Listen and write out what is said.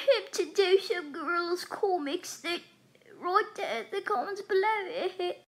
him to do some Gorillas comics, then write down in the comments below.